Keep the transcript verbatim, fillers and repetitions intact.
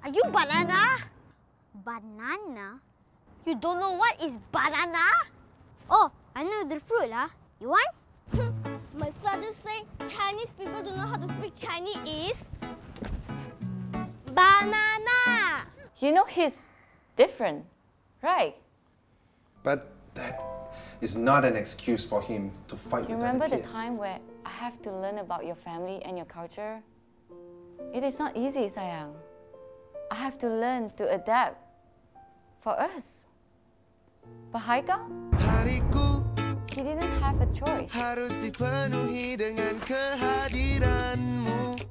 Are you banana? Banana? You don't know what is banana? Oh, I know the fruit, lah. You want? My father say Chinese people don't know how to speak Chinese is banana. You know he's different, right? But that is not an excuse for him to fight You with remember other the kids. time where I have to learn about your family and your culture? It is not easy, sayang. I have to learn to adapt for us. But Haikal? Hariku He didn't have a choice. harus dipenuhi dengan kehadiranmu.